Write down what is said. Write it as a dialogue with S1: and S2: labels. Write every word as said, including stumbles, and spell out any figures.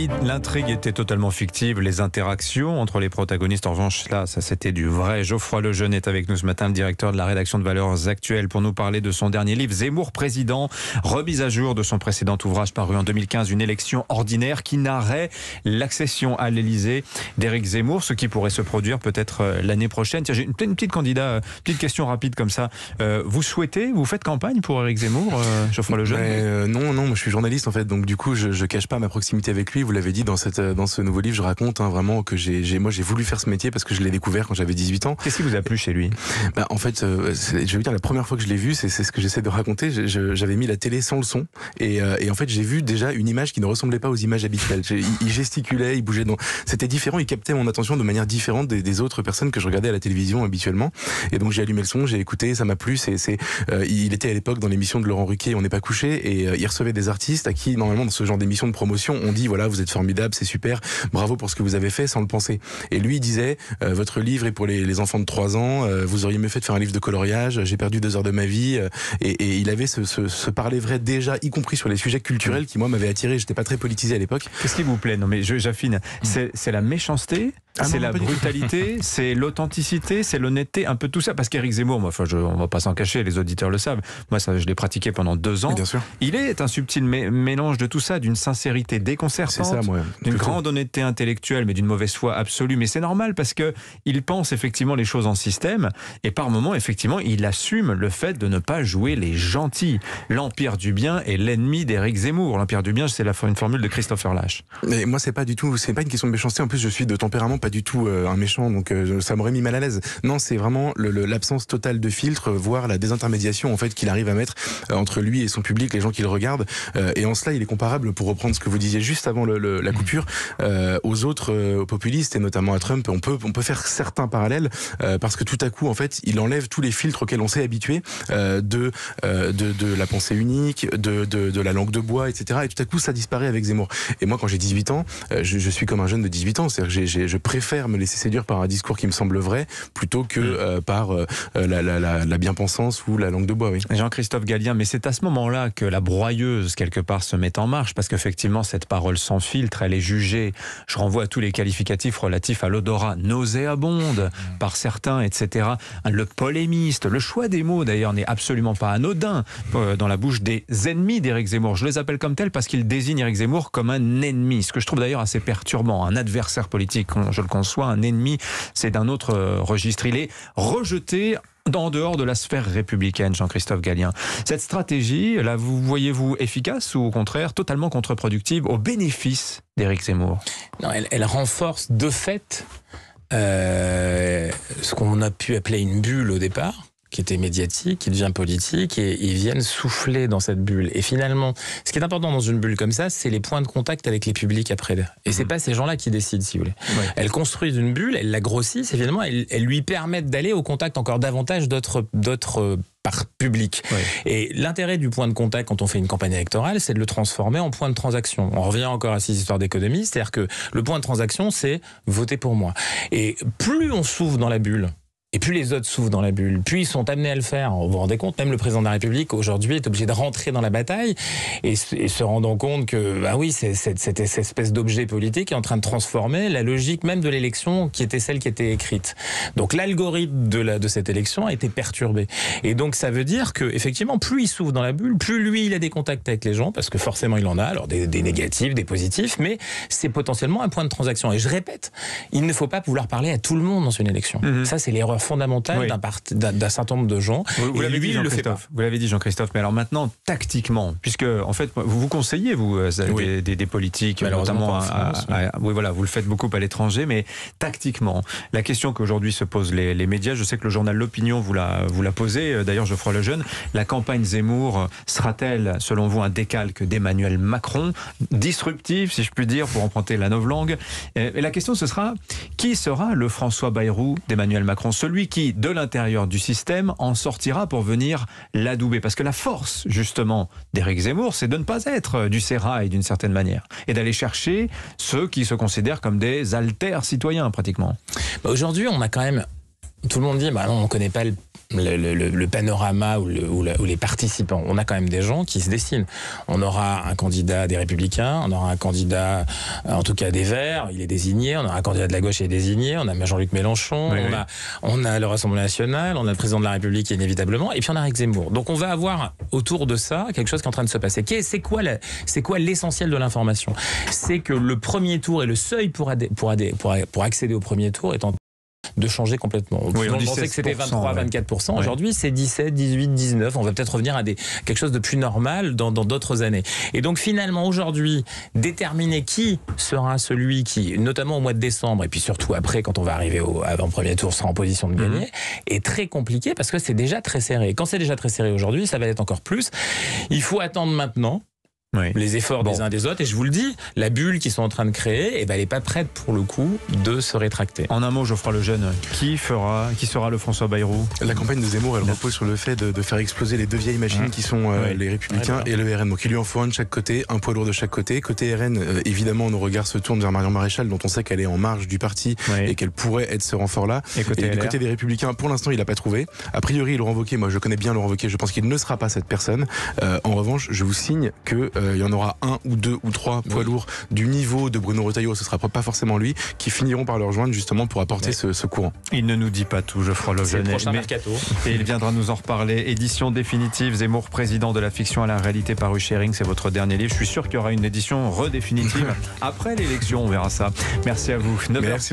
S1: l'intrigue était totalement fictive, les interactions entre les protagonistes, en revanche, là, ça c'était du vrai. Geoffroy Lejeune est avec nous ce matin, le directeur de la rédaction de Valeurs Actuelles, pour nous parler de son dernier livre, Zemmour Président, remise à jour de son précédent ouvrage paru en deux mille quinze, une élection ordinaire qui narrait l'accession à l'Élysée d'Éric Zemmour, ce qui pourrait se produire peut-être l'année prochaine. Tiens, j'ai une, une petite candidat, petite question rapide comme ça. Euh, vous souhaitez, vous faites campagne pour Éric Zemmour, euh, Geoffroy Lejeune?
S2: euh, Non, non, moi je suis journaliste en fait, donc du coup je, je cache pas ma proximité avec lui. Vous l'avez dit dans cette dans ce nouveau livre, je raconte hein, vraiment que j'ai, j'ai moi j'ai voulu faire ce métier parce que je l'ai découvert quand j'avais dix-huit ans.
S1: Qu'est-ce qui vous a plu chez lui?
S2: Bah en fait, euh, je vais vous dire, la première fois que je l'ai vu, c'est, c'est ce que j'essaie de raconter. Je, je, j'avais mis la télé sans le son et, euh, et en fait j'ai vu déjà une image qui ne ressemblait pas aux images habituelles. Il, il gesticulait, il bougeait, dans... c'était différent. Il captait mon attention de manière différente des, des autres personnes que je regardais à la télévision habituellement. Et donc j'ai allumé le son, j'ai écouté, ça m'a plu. C'est, c'est, euh, il était à l'époque dans l'émission de Laurent Ruquier, On n'est pas couché, et euh, il recevait des artistes à qui normalement dans ce genre d'émission de promotion on dit voilà, vous êtes formidable, c'est super, bravo pour ce que vous avez fait, sans le penser. Et lui il disait euh, votre livre est pour les, les enfants de trois ans, euh, vous auriez mieux fait de faire un livre de coloriage, j'ai perdu deux heures de ma vie, euh, et, et il avait ce, ce, ce parler vrai déjà, y compris sur les sujets culturels qui moi m'avaient attiré. J'étais pas très politisé à l'époque.
S1: Qu'est-ce qui vous plaît? Non mais je, j'affine. C'est, c'est la méchanceté, ah c'est non, la brutalité, c'est l'authenticité, c'est l'honnêteté, un peu tout ça. Parce qu'Éric Zemmour, moi, enfin, je, on va pas s'en cacher, les auditeurs le savent. Moi, ça, je l'ai pratiqué pendant deux ans.
S2: Bien sûr.
S1: Il est un subtil mé- mélange de tout ça, d'une sincérité déconcertante,
S2: ça, moi,
S1: d'une grande honnêteté intellectuelle, mais d'une mauvaise foi absolue. Mais c'est normal parce que il pense effectivement les choses en système, et par moments, effectivement, il assume le fait de ne pas jouer les gentils. L'empire du bien est l'ennemi d'Éric Zemmour. L'empire du bien, c'est la, une formule de Christopher Lasch.
S2: Mais moi, c'est pas du tout, c'est pas une question de méchanceté. En plus, je suis de tempérament pas du tout euh, un méchant, donc euh, ça m'aurait mis mal à l'aise. Non, c'est vraiment le, le, l'absence totale de filtre, voire la désintermédiation en fait qu'il arrive à mettre euh, entre lui et son public, les gens qui le regardent. Euh, et en cela, il est comparable, pour reprendre ce que vous disiez juste avant le, le, la coupure, euh, aux autres euh, populistes et notamment à Trump. On peut, on peut faire certains parallèles euh, parce que tout à coup, en fait, il enlève tous les filtres auxquels on s'est habitué euh, de, euh, de de la pensée unique, de, de de la langue de bois, et cetera. Et tout à coup, ça disparaît avec Zemmour. Et moi, quand j'ai dix-huit ans, euh, je, je suis comme un jeune de dix-huit ans. C'est-à-dire que j'ai, j'ai, je préfère me laisser séduire par un discours qui me semble vrai plutôt que euh, par euh, la, la, la, la bien-pensance ou la langue de bois. Oui.
S1: Jean-Christophe Gallien, mais c'est à ce moment-là que la broyeuse, quelque part, se met en marche, parce qu'effectivement, cette parole sans filtre, elle est jugée. Je renvoie à tous les qualificatifs relatifs à l'odorat, nauséabonde par certains, et cetera. Le polémiste, le choix des mots, d'ailleurs, n'est absolument pas anodin euh, dans la bouche des ennemis d'Éric Zemmour. Je les appelle comme tels parce qu'ils désignent Éric Zemmour comme un ennemi, ce que je trouve d'ailleurs assez perturbant. Un adversaire politique, je le conçois, un ennemi, c'est d'un autre registre. Il est rejeté en dehors de la sphère républicaine, Jean-Christophe Gallien. Cette stratégie, là, vous voyez-vous efficace ou au contraire totalement contre-productive au bénéfice d'Éric Zemmour?
S3: Non, elle, elle renforce de fait euh, ce qu'on a pu appeler une bulle au départ, qui était médiatique, qui devient politique, et ils viennent souffler dans cette bulle. Et finalement, ce qui est important dans une bulle comme ça, c'est les points de contact avec les publics après. Et c'est pas ces gens-là qui décident, si vous voulez. Oui. Elles construisent une bulle, elles la grossissent, et finalement, elles, elles lui permettent d'aller au contact encore davantage d'autres, d'autres par public. Oui. Et l'intérêt du point de contact quand on fait une campagne électorale, c'est de le transformer en point de transaction. On revient encore à ces histoires d'économie, c'est-à-dire que le point de transaction, c'est voter pour moi. Et plus on s'ouvre dans la bulle, et plus les autres s'ouvrent dans la bulle, puis ils sont amenés à le faire. Vous vous rendez compte, même le président de la République aujourd'hui est obligé de rentrer dans la bataille et, et se rendant compte que, bah oui, c'est, c'est, cette, cette espèce d'objet politique est en train de transformer la logique même de l'élection qui était celle qui était écrite. Donc l'algorithme de, la, de cette élection a été perturbé. Et donc ça veut dire que effectivement, plus il s'ouvre dans la bulle, plus lui il a des contacts avec les gens, parce que forcément il en a, alors des, des négatifs, des positifs, mais c'est potentiellement un point de transaction. Et je répète, il ne faut pas vouloir parler à tout le monde dans une élection. Mmh. Ça c'est l'erreur fondamentale oui. d'un, part, d'un, d'un certain nombre de gens.
S1: Vous, vous l'avez dit, Jean-Christophe. Vous l'avez dit, Jean-Christophe. Mais alors maintenant, tactiquement, puisque en fait, vous vous conseillez vous oui. des, des, des politiques, notamment à, France, à, à, oui voilà, vous le faites beaucoup à l'étranger, mais tactiquement, la question qu'aujourd'hui se posent les, les médias, je sais que le journal L'Opinion vous l'a vous l'a posé. D'ailleurs, Geoffroy Lejeune, la campagne Zemmour sera-t-elle, selon vous, un décalque d'Emmanuel Macron, disruptif, si je puis dire, pour emprunter la novlangue. Et la question, ce sera qui sera le François Bayrou d'Emmanuel Macron, celui qui, de l'intérieur du système, en sortira pour venir l'adouber. Parce que la force, justement, d'Éric Zemmour, c'est de ne pas être du sérail d'une certaine manière, et d'aller chercher ceux qui se considèrent comme des alters citoyens, pratiquement.
S3: Bah aujourd'hui, on a quand même... Tout le monde dit, bah non, on ne connaît pas le le, le, le panorama ou, le, ou, le, ou les participants. On a quand même des gens qui se dessinent. On aura un candidat des Républicains, on aura un candidat, en tout cas des Verts, il est désigné, on aura un candidat de la gauche, il est désigné, on a Jean-Luc Mélenchon, oui, on, oui. A, on a le Rassemblement national, on a le président de la République inévitablement, et puis on a Éric Zemmour. Donc on va avoir autour de ça quelque chose qui est en train de se passer. C'est quoi, la, c'est quoi l'essentiel de l'information? C'est que le premier tour et le seuil pour, adé, pour, adé, pour, pour accéder au premier tour est en de changer complètement. Oui, on, on pensait que c'était vingt-trois à vingt-quatre pour cent. Ouais. Aujourd'hui, c'est dix-sept, dix-huit, dix-neuf. On va peut-être revenir à des, quelque chose de plus normal dans d'autres années. Et donc, finalement, aujourd'hui, déterminer qui sera celui qui, notamment au mois de décembre, et puis surtout après, quand on va arriver au avant-premier tour, sera en position de gagner, mmh. est très compliqué parce que c'est déjà très serré. Et quand c'est déjà très serré aujourd'hui, ça va être encore plus. Il faut attendre maintenant. Oui. Les efforts bon. des uns des autres, et je vous le dis, la bulle qu'ils sont en train de créer, eh ben, elle n'est pas prête pour le coup de se rétracter.
S1: En un mot, Geoffroy Lejeune, qui fera, qui sera le François Bayrou?
S2: La campagne de Zemmour, elle repose sur le fait de, de faire exploser les deux vieilles machines mmh. qui sont euh, oui. les Républicains ouais, et le R N. Donc il lui en faut un de chaque côté, un poids lourd de chaque côté. Côté R N, euh, évidemment, nos regards se tournent vers Marion Maréchal, dont on sait qu'elle est en marge du parti oui. et qu'elle pourrait être ce renfort-là. Et, côté et du côté des Républicains, pour l'instant, il n'a pas trouvé. A priori, Laurent Wauquiez, moi je connais bien Laurent Wauquiez, je pense qu'il ne sera pas cette personne. Euh, en revanche, je vous signe qu'il euh, y en aura un ou deux ou trois poids lourds du niveau de Bruno Retailleau, ce sera pas forcément lui, qui finiront par le rejoindre justement pour apporter ce, ce courant.
S1: Il ne nous dit pas tout, Geoffroy Lejeune.
S3: C'est le prochain mercato.
S1: Et il viendra nous en reparler. Édition définitive, Zemmour, président de la fiction à la réalité, paru chez Ring, c'est votre dernier livre. Je suis sûr qu'il y aura une édition redéfinitive après l'élection, on verra ça. Merci à vous. neuf heures.